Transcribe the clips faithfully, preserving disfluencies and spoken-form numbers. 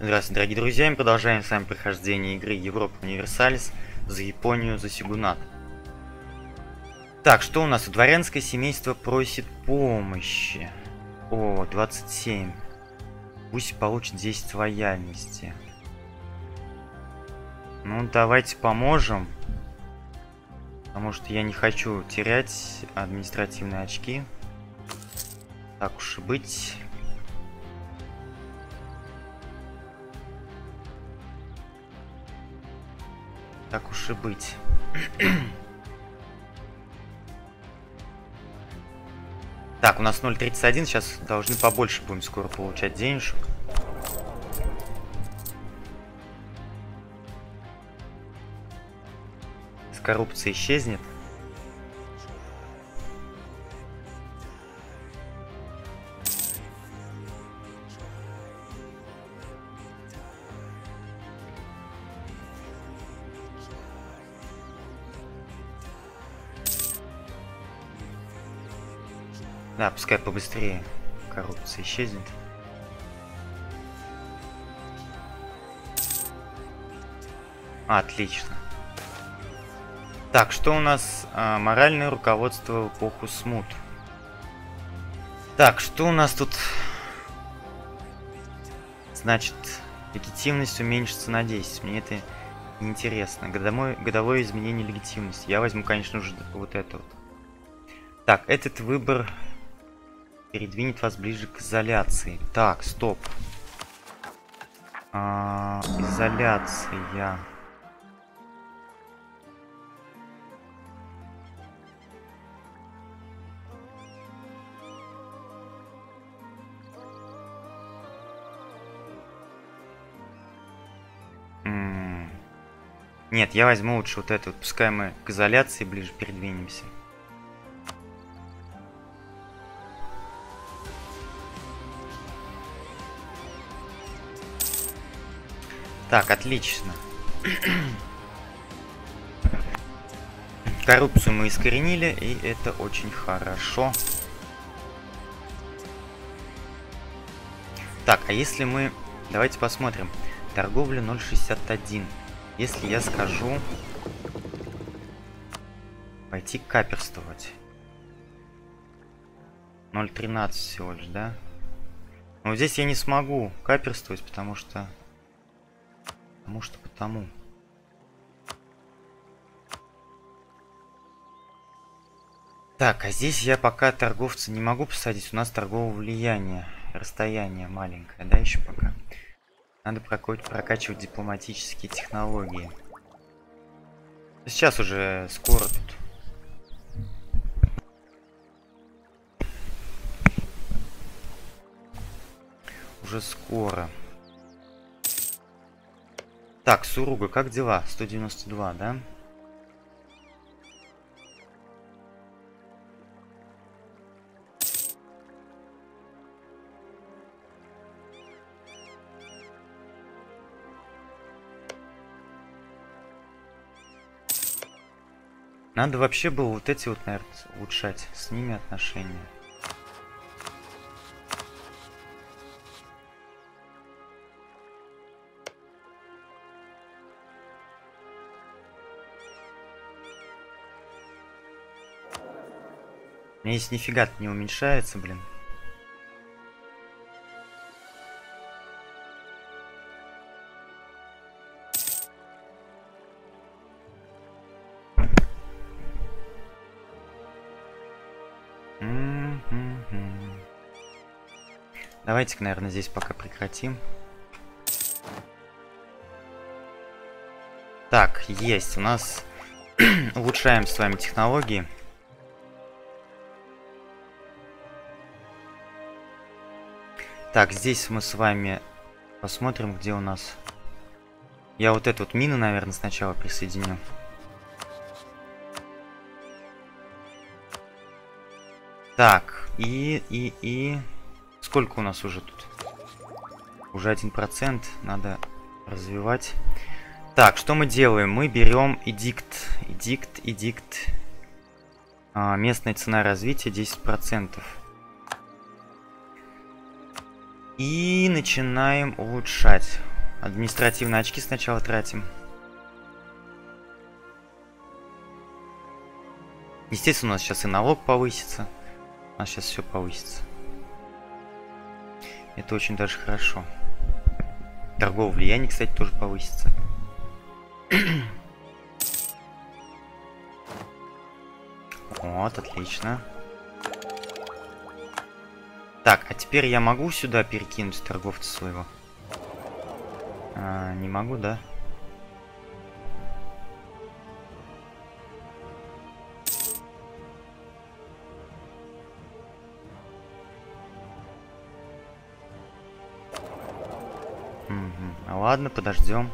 Здравствуйте, дорогие друзья, мы продолжаем с вами прохождение игры Европа Универсалис за Японию, за Сигунат. Так, что у нас? Дворянское семейство просит помощи. О, двадцать семь. Пусть получит десять лояльности. Ну, давайте поможем. Потому что я не хочу терять административные очки. Так уж и быть. Так уж и быть. Так, у нас ноль тридцать один. Сейчас должны побольше будем скоро получать денежек. Коррупция исчезнет. Да, пускай побыстрее коррупция исчезнет. Отлично. Так, что у нас? А, моральное руководство в эпоху смут. Так, что у нас тут? Значит, легитимность уменьшится на десять. Мне это неинтересно. Годовое, годовое изменение легитимности. Я возьму, конечно же, вот это вот. Так, этот выбор передвинет вас ближе к изоляции. Так, стоп. А, изоляция. Нет, я возьму лучше вот это вот. Пускай мы к изоляции ближе передвинемся. Так, отлично. Коррупцию мы искоренили, и это очень хорошо. Так, а если мы... Давайте посмотрим. Торговля ноль шестьдесят один. Если я скажу пойти каперствовать. ноль тринадцать всего лишь, да? Но здесь я не смогу каперствовать, потому что... Потому что потому. Так, а здесь я пока торговца не могу посадить. У нас торговое влияние. Расстояние маленькое, да, еще пока. Надо прокачивать дипломатические технологии. Сейчас уже скоро тут. Уже скоро. Так, Суруга, как дела? сто девяносто два, да? Надо вообще было вот эти вот, наверное, улучшать. С ними отношения. У меня здесь нифига не уменьшается, блин. Давайте-ка, наверное, здесь пока прекратим. Так, есть. У нас улучшаем с вами технологии. Так, здесь мы с вами посмотрим, где у нас... Я вот эту вот мину, наверное, сначала присоединю. Так, и, и, и... Сколько у нас уже тут? Уже один процент. Надо развивать. Так, что мы делаем? Мы берем эдикт. Эдикт, эдикт. А, местная цена развития десять процентов. И начинаем улучшать. Административные очки сначала тратим. Естественно, у нас сейчас и налог повысится. У нас сейчас все повысится. Это очень даже хорошо. Торговое влияние, кстати, тоже повысится. Вот, отлично. Так, а теперь я могу сюда перекинуть торговца своего? А, не могу, да? Угу. Ладно, подождем.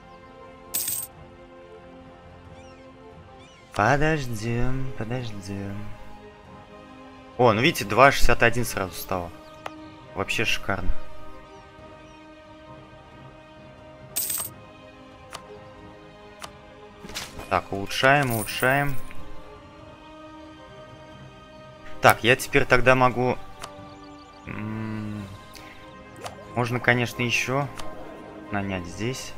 Подождем, подождем. О, ну видите, два шестьдесят один сразу стало. Вообще шикарно. Так, улучшаем, улучшаем. Так, я теперь тогда могу... М-м- можно, конечно, еще нанять здесь.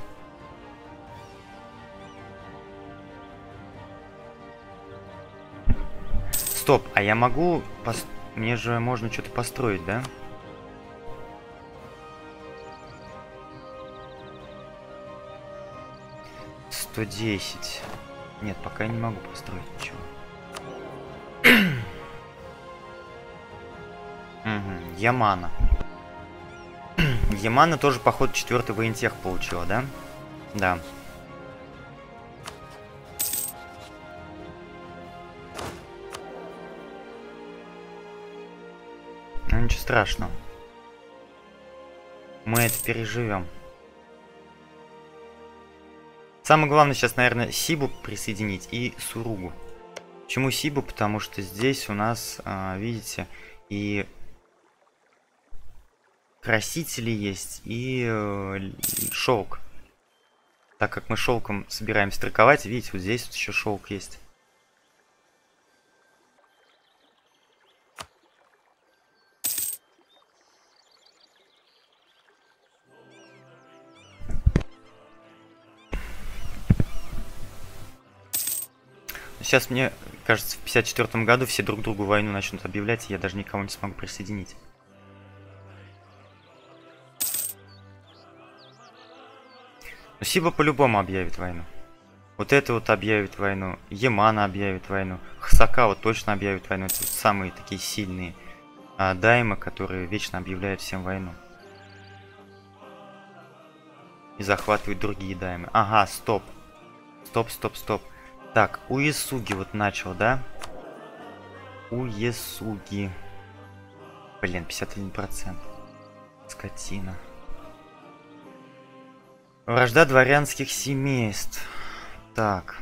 Стоп, а я могу... Пос... Мне же можно что-то построить, да? сто десять. Нет, пока я не могу построить ничего. Угу. Ямана. Ямана тоже, походу, четвертый воентех получила, да? Да. Ну, ничего страшного. Мы это переживем. Самое главное сейчас, наверное, Сибу присоединить и Суругу. Почему Сибу? Потому что здесь у нас, а, видите, и красители есть, и э, шелк. Так как мы шелком собираемся торговать, видите, вот здесь вот еще шелк есть. Сейчас, мне кажется, в пятьдесят четвёртом году все друг другу войну начнут объявлять, и я даже никого не смогу присоединить. Но Сиба по-любому объявит войну. Вот это вот объявит войну. Ямана объявит войну. Хасака вот точно объявит войну. Это вот самые такие сильные а, даймы, которые вечно объявляют всем войну. И захватывают другие даймы. Ага, стоп. Стоп, стоп, стоп. Так, Уесуги вот начал, да? Уесуги. Блин, пятьдесят один процент. Скотина. Вражда дворянских семейств. Так.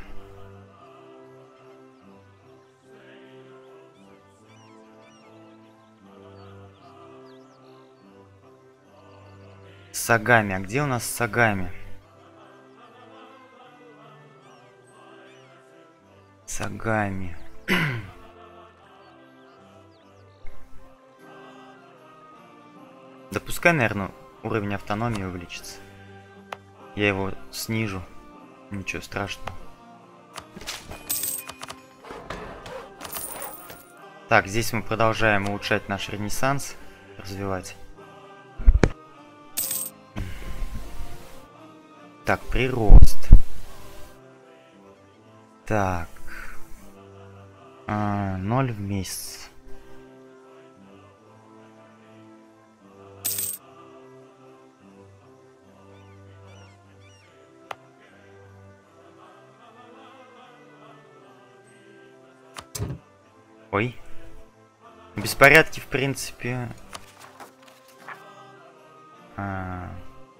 Сагами. А где у нас Сагами? Сагами. Да пускай, наверное, уровень автономии увеличится. Я его снижу. Ничего страшного. Так, здесь мы продолжаем улучшать наш ренессанс. Развивать. Так, прирост. Так. А, ноль в месяц. Ой. Беспорядки, в принципе. А...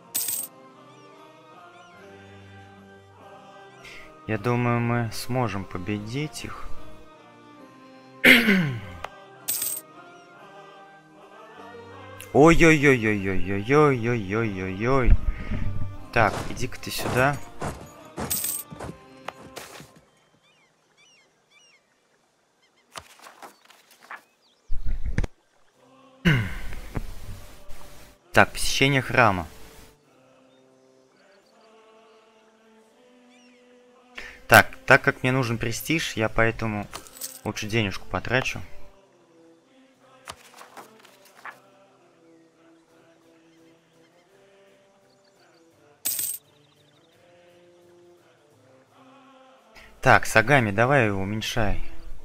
Я думаю, мы сможем победить их. Ой-ой-ой-ой-ой-ой-ой-ой-ой-ой-ой. Так, иди-ка ты сюда. Так, посещение храма. Так, так как мне нужен престиж, я поэтому лучше денежку потрачу. Так, Сагами, давай его уменьшай.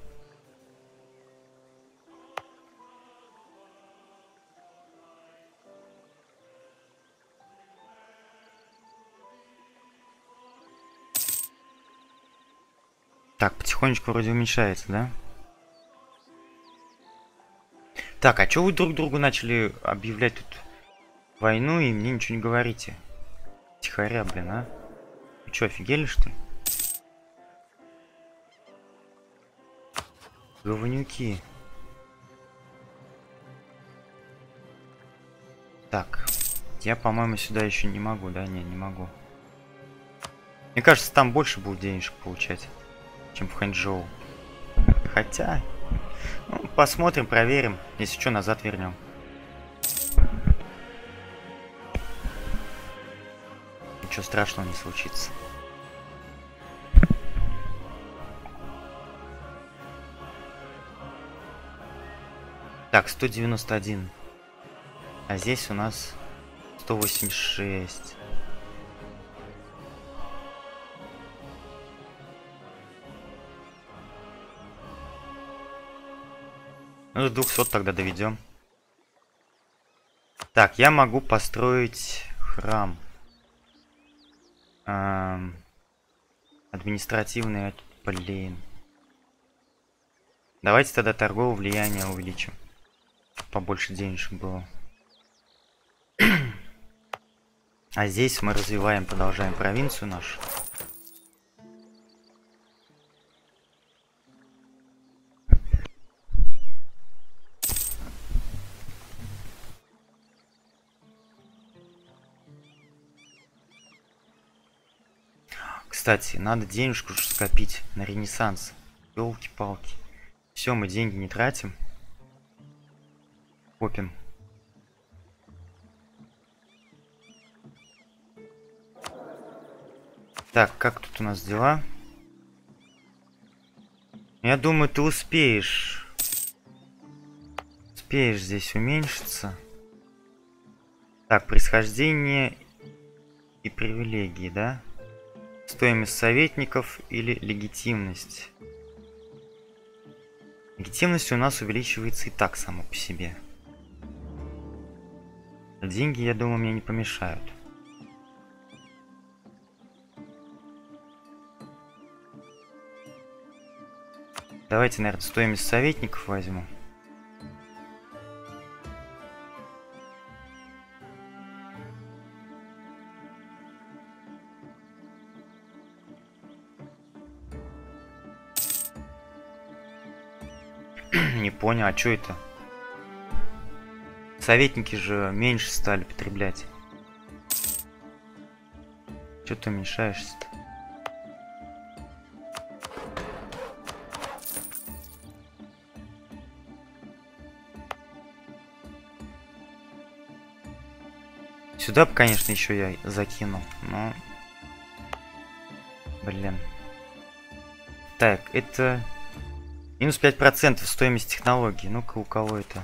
Так, потихонечку вроде уменьшается, да? Так, а чё вы друг другу начали объявлять тут войну и мне ничего не говорите? Тихоря, блин, а? Вы чё, офигели, что ли? Говнюки. Так, я, по-моему, сюда еще не могу, да? Не, не могу. Мне кажется, там больше будет денежек получать, чем в Ханчжоу. Хотя, ну, посмотрим, проверим. Если что, назад вернем. Ничего страшного не случится. Так, сто девяносто один. А здесь у нас сто восемьдесят шесть. Ну, до двухсот тогда доведем. Так, я могу построить храм. Эм, административный, блин. Давайте тогда торговое влияние увеличим. Побольше денежек было. А здесь мы развиваем, продолжаем провинцию нашу. Кстати, надо денежку скопить на Ренессанс. Ёлки-палки. Все, мы деньги не тратим. Копим. Так, как тут у нас дела? Я думаю, ты успеешь. Успеешь здесь уменьшиться. Так, происхождение и привилегии, да? Стоимость советников или легитимность? Легитимность у нас увеличивается и так само по себе. Деньги, я думаю, мне не помешают. Давайте, наверное, стоимость советников возьму. Не понял, а что это? Советники же меньше стали потреблять. Что ты уменьшаешься-то? Сюда бы, конечно, еще я закину, но... Блин. Так, это... Минус пять процентов стоимость технологии. Ну-ка, у кого это?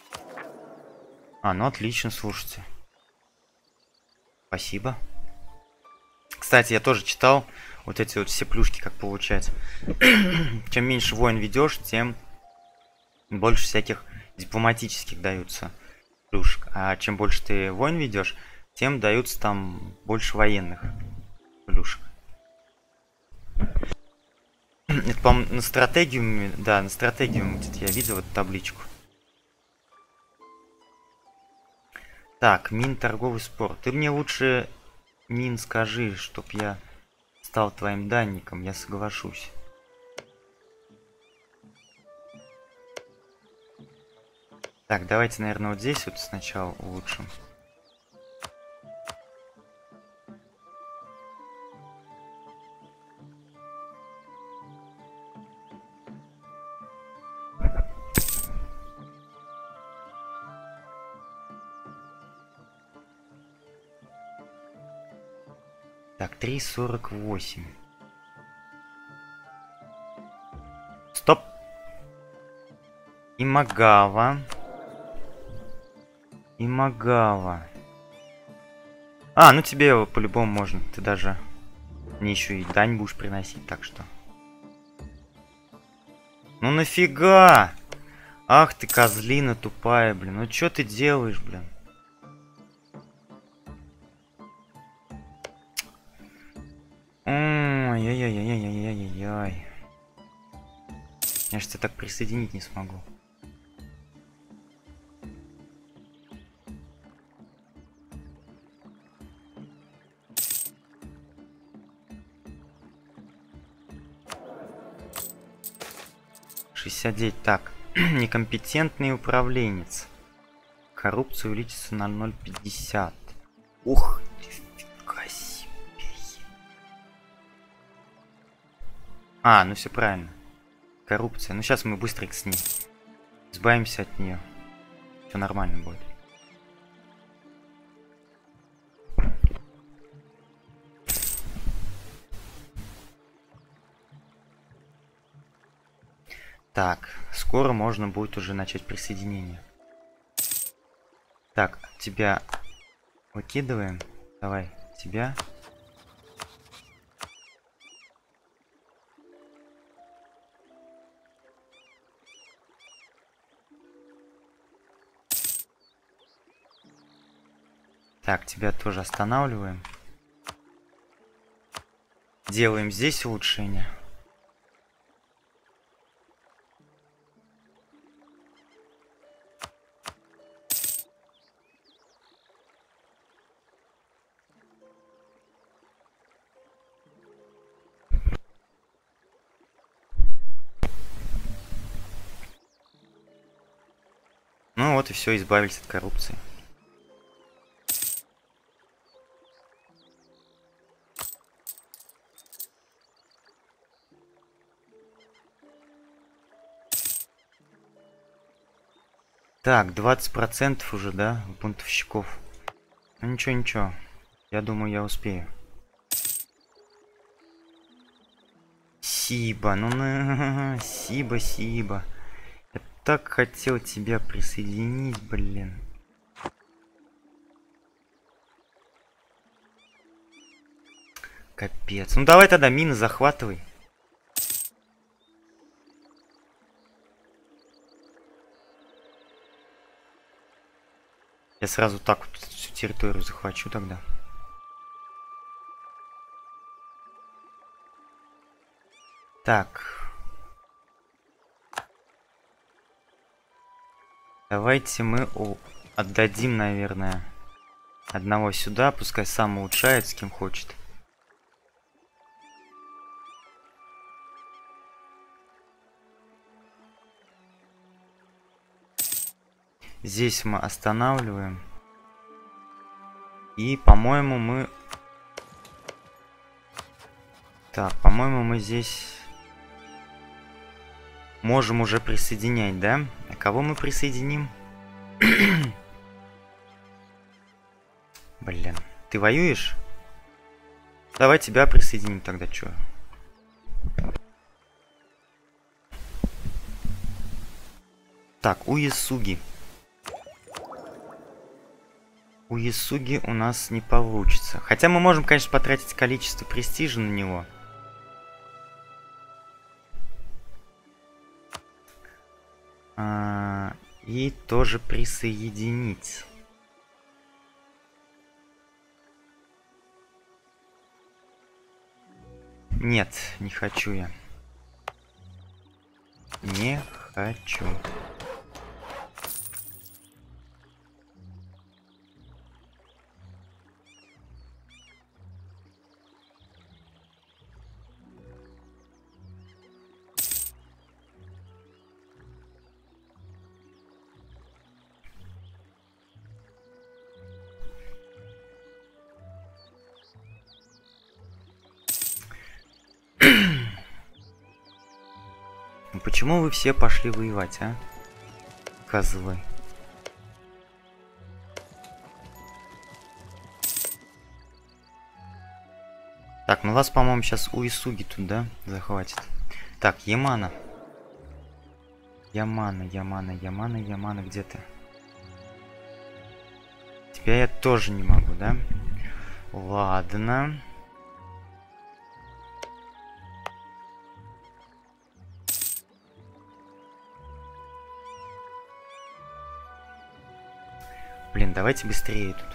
А, ну отлично, слушайте. Спасибо. Кстати, я тоже читал вот эти вот все плюшки, как получать. Чем меньше войн ведешь, тем больше всяких дипломатических даются плюшек. А чем больше ты войн ведешь, тем даются там больше военных плюшек. Это, по-моему, на стратегию, да, на стратегию где-то я видел эту табличку. Так, Мин, торговый спор. Ты мне лучше, Мин, скажи, чтоб я стал твоим данником, я соглашусь. Так, давайте, наверное, вот здесь вот сначала улучшим. Так, три сорок восемь. Имагава. Имагава. А, ну тебе его по-любому можно. Ты даже мне еще и дань будешь приносить, так что. Ну нафига? Ах ты козлина тупая, блин. Ну что ты делаешь, блин? Ой-ой-ой-ой-ой-ой-ой-ой. Я же тебя так присоединить не смогу. шестьдесят девять. Так. Некомпетентный управленец. Коррупция увеличится на ноль целых пятьдесят. Ух ты, фига себе. А, ну все правильно. Коррупция. Ну сейчас мы быстренько с ней избавимся от нее. Все нормально будет. Так, скоро можно будет уже начать присоединение. Так, тебя выкидываем. Давай, тебя. Так, тебя тоже останавливаем. Делаем здесь улучшение. Ну вот и все, избавились от коррупции. Так, двадцать процентов уже, да, у бунтовщиков. Ну ничего, ничего. Я думаю, я успею. Сиба, ну на, Сиба, Сиба. Я так хотел тебя присоединить, блин. Капец. Ну давай тогда мины захватывай. Я сразу так вот всю территорию захвачу тогда. Так. Давайте мы отдадим, наверное, одного сюда. Пускай сам улучшает, с кем хочет. Здесь мы останавливаем. И, по-моему, мы... Так, по-моему, мы здесь... Можем уже присоединять, да? А кого мы присоединим? Блин. Ты воюешь? Давай тебя присоединим тогда, чё? Так, Уесуги. У Ясуги у нас не получится. Хотя мы можем, конечно, потратить количество престижа на него. А, и тоже присоединить. Нет, не хочу я. Не хочу. Почему вы все пошли воевать, а? Козлы. Так, ну вас, по-моему, сейчас Уесуги тут, да, захватит. Так, Ямана. Ямана, Ямана, Ямана, Ямана, где ты? Тебя я тоже не могу, да? Ладно. Блин, давайте быстрее тут.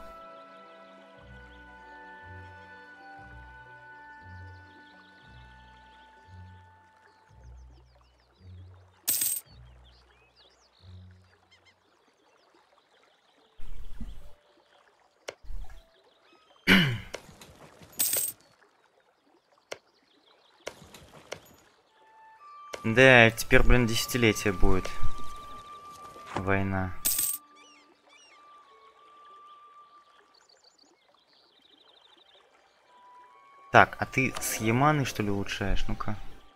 Да, теперь, блин, десятилетие будет. Война. Так, а ты с Яманой, что ли, улучшаешь? Ну-ка.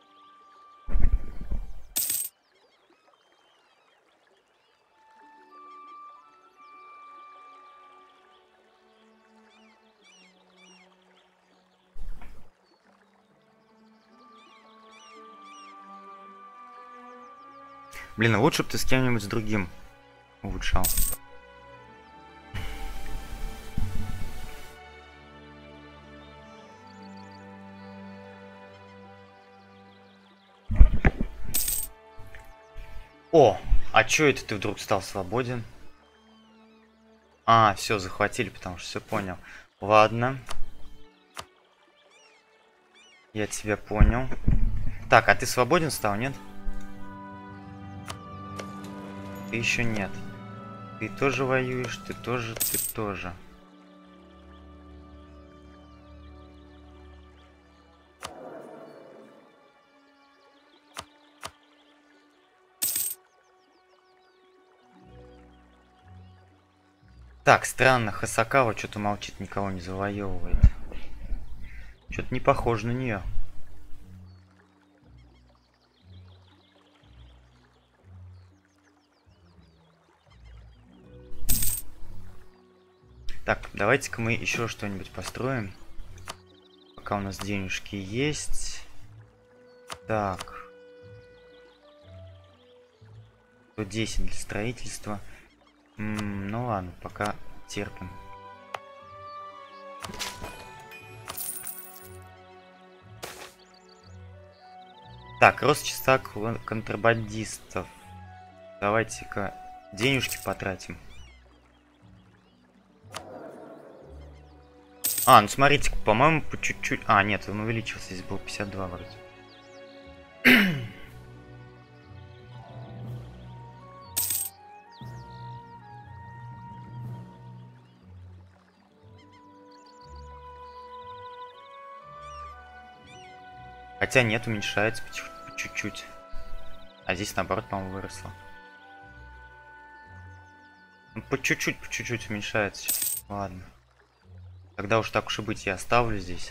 Блин, а лучше бы ты с кем-нибудь с другим улучшал. О, а чё это ты вдруг стал свободен? А, все, захватили, потому что все понял. Ладно. Я тебя понял. Так, а ты свободен стал, нет? Ты еще нет. Ты тоже воюешь, ты тоже, ты тоже. Так, странно, Хасакава что-то молчит, никого не завоевывает. Что-то не похоже на нее. Так, давайте-ка мы еще что-нибудь построим. Пока у нас денежки есть. Так. сто десять для строительства. М-м, ну ладно, пока терпим. Так, рост числа контрабандистов. Давайте-ка денежки потратим. А, ну смотрите, по-моему, по чуть-чуть... А, нет, он увеличился, здесь был пятьдесят два вроде. Хотя нет, уменьшается по чуть-чуть. А здесь наоборот, по-моему, выросло. Ну, по чуть-чуть, по чуть-чуть уменьшается. Ладно. Тогда уж так уж и быть, я оставлю здесь.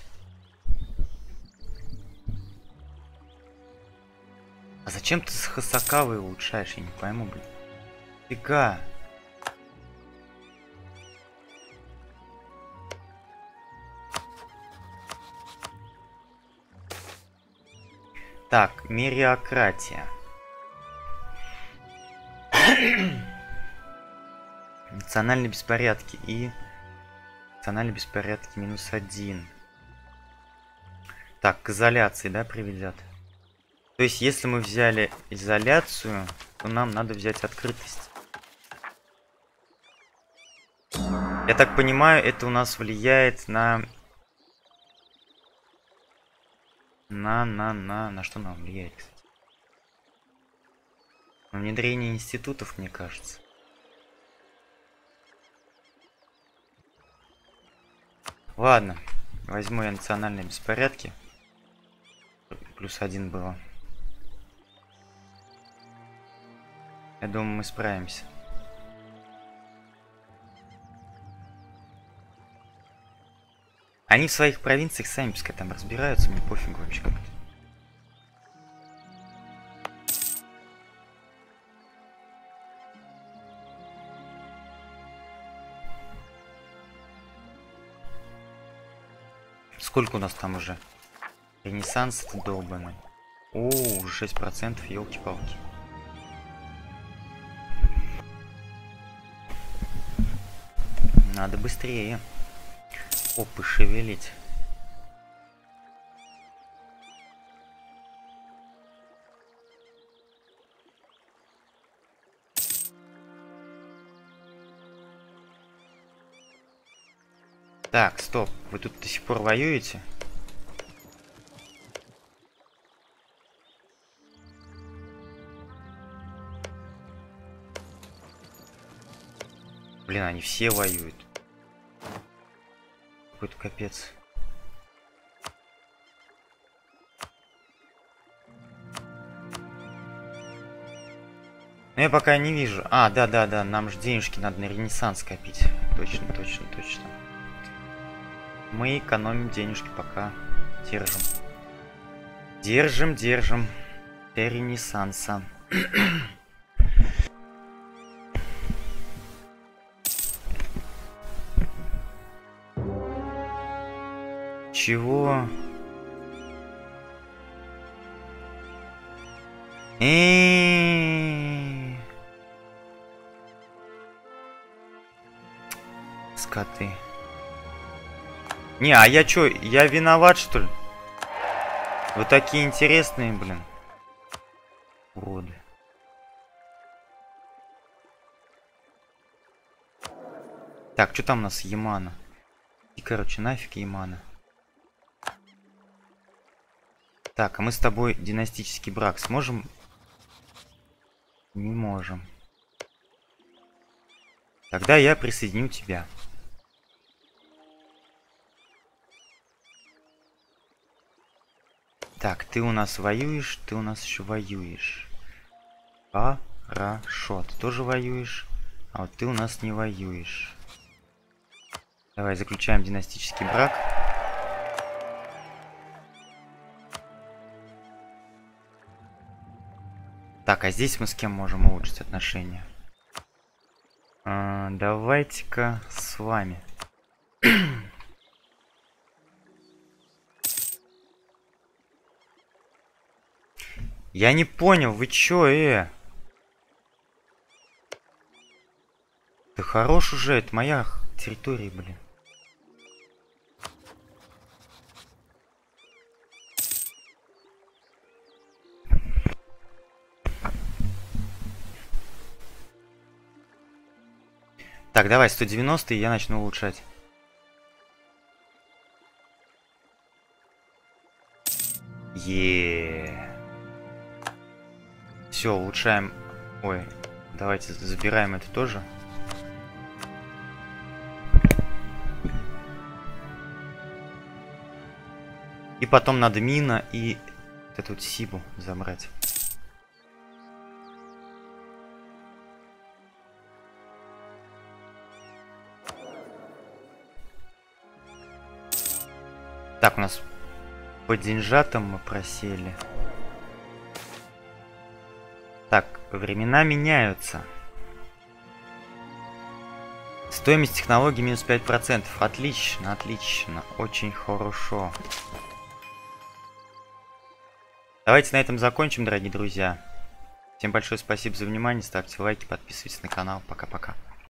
А зачем ты с Хасакавой улучшаешь? Я не пойму, блин. Фига. Так, мериократия. Национальные беспорядки и... Национальные беспорядки минус один. Так, к изоляции, да, приведет? То есть, если мы взяли изоляцию, то нам надо взять открытость. Я так понимаю, это у нас влияет на... На, на, на... На что нам влияет, кстати? На внедрение институтов, мне кажется. Ладно, возьму я национальные беспорядки. Плюс один было. Я думаю, мы справимся. Они в своих провинциях сами пускай там разбираются, мне пофигу вообще как-то. Сколько у нас там уже? Ренессанс это долбанный. О, уже шесть процентов, елки-палки. Надо быстрее опы шевелить. Так, стоп. Вы тут до сих пор воюете? Блин, они все воюют. Какой-то капец. Но я пока не вижу. А, да-да-да, нам же денежки надо на Ренессанс копить. Точно, точно, точно. Мы экономим денежки пока. Держим. Держим, держим. Для Ренессанса. Чего? Эээ. Скоты. Не, а я чё, я виноват, что ли? Вы такие интересные, блин. Уроды. Так, что там у нас Ямана? И, короче, нафиг Ямана. Так, а мы с тобой династический брак сможем? Не можем. Тогда я присоединю тебя. Так, ты у нас воюешь, ты у нас еще воюешь. Хорошо, ты тоже воюешь, а вот ты у нас не воюешь. Давай заключаем династический брак. Так, а здесь мы с кем можем улучшить отношения? А, давайте-ка с вами. Я не понял, вы чё, э? Да хорош уже, это моя территория, блин. Так, давай, сто девяносто, и я начну улучшать. Еее. Все, улучшаем. Ой, давайте забираем это тоже. И потом надо мина и вот эту вот Сибу забрать. Так, у нас по деньжатам мы просели. Так, времена меняются. Стоимость технологии минус пять процентов. Отлично, отлично. Очень хорошо. Давайте на этом закончим, дорогие друзья. Всем большое спасибо за внимание. Ставьте лайки, подписывайтесь на канал. Пока-пока.